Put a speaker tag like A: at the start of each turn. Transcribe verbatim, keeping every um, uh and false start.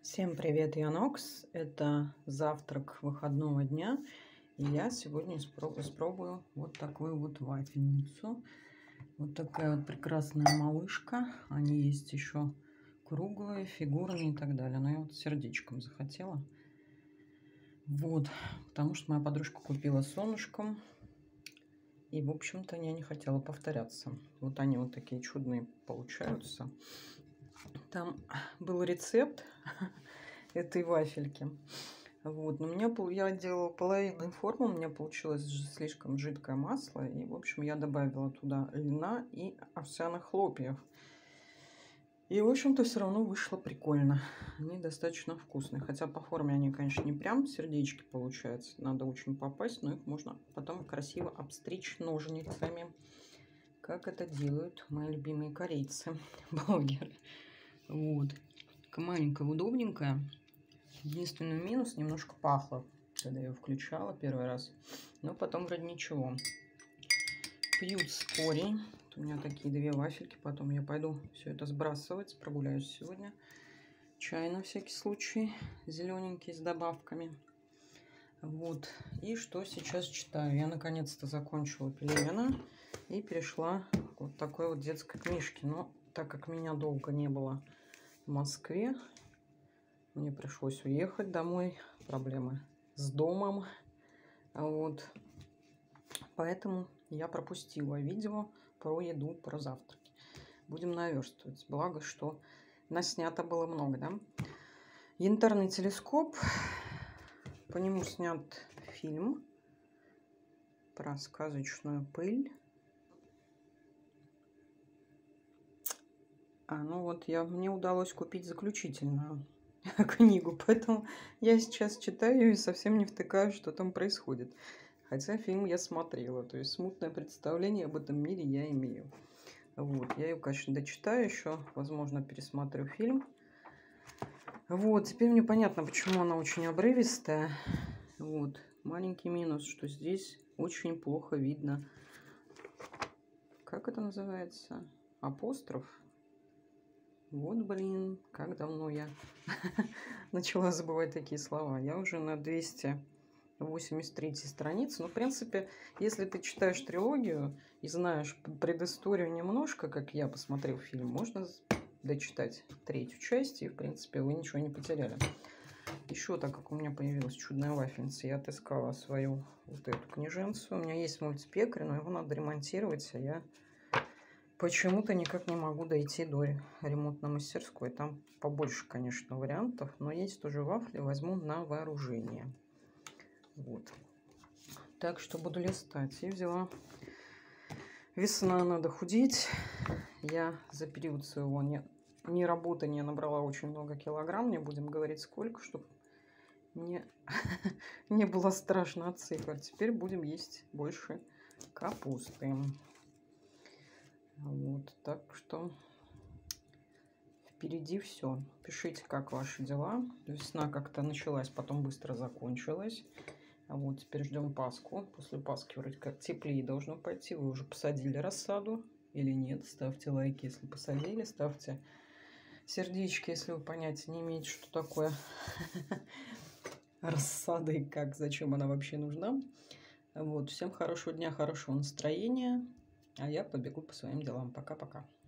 A: Всем привет, я Нокс. Это завтрак выходного дня. И я сегодня испробую, испробую вот такую вот вафельницу. Вот такая вот прекрасная малышка. Они есть еще круглые, фигурные и так далее. Но я вот сердечком захотела. Вот, потому что моя подружка купила солнышком. И, в общем-то, я не хотела повторяться. Вот они вот такие чудные получаются. Там был рецепт этой вафельки. Вот, но у меня я делала половинную форму, у меня получилось слишком жидкое масло, и в общем я добавила туда льна и овсяных хлопьев. И в общем-то все равно вышло прикольно. Они достаточно вкусные, хотя по форме они, конечно, не прям сердечки получаются, надо очень попасть, но их можно потом красиво обстричь ножницами, как это делают мои любимые корейцы, блогеры. Вот, такая маленькая, удобненькая. Единственный минус, немножко пахло, когда я ее включала первый раз. Но потом вроде ничего. Пьют с корень. Вот у меня такие две вафельки. Потом я пойду все это сбрасывать. Прогуляюсь сегодня. Чай на всякий случай. Зелененький с добавками. Вот. И что сейчас читаю? Я наконец-то закончила Пелевина. И перешла к вот такой вот детской книжке. Но так как меня долго не было в Москве, мне пришлось уехать домой. Проблемы с домом. Вот. Поэтому я пропустила видео про еду, про завтраки. Будем наверстывать. Благо, что наснято было много, да? Янтарный телескоп. По нему снят фильм про сказочную пыль. А, ну вот, я, мне удалось купить заключительную книгу, поэтому я сейчас читаю и совсем не втыкаю, что там происходит. Хотя фильм я смотрела, то есть смутное представление об этом мире я имею. Вот, я ее, конечно, дочитаю еще, возможно, пересмотрю фильм. Вот, теперь мне понятно, почему она очень обрывистая. Вот, маленький минус, что здесь очень плохо видно. Как это называется? Апостроф? Вот, блин, как давно я начала забывать такие слова. Я уже на двести восемьдесят третьей странице. Ну, в принципе, если ты читаешь трилогию и знаешь предысторию немножко, как я посмотрел фильм, можно дочитать третью часть, и, в принципе, вы ничего не потеряли. Еще, так как у меня появилась чудная вафельница, я отыскала свою вот эту книженцу. У меня есть мультипекарь, но его надо ремонтировать, а я почему-то никак не могу дойти до ремонтной мастерской. Там побольше, конечно, вариантов, но есть тоже вафли, возьму на вооружение. Вот. Так что буду листать. И взяла. Весна, надо худеть. Я за период своего не, не работания набрала очень много килограмм. Не будем говорить сколько, чтобы мне не было страшно от цифр. Теперь будем есть больше капусты. Вот, так что впереди все. Пишите, как ваши дела. Весна как-то началась, потом быстро закончилась. А вот теперь ждем Пасху. После Пасхи вроде как теплее должно пойти. Вы уже посадили рассаду или нет? Ставьте лайки, если посадили. Ставьте сердечки, если вы понятия не имеете, что такое рассада и как, зачем она вообще нужна. Вот. Всем хорошего дня, хорошего настроения. А я побегу по своим делам. Пока-пока.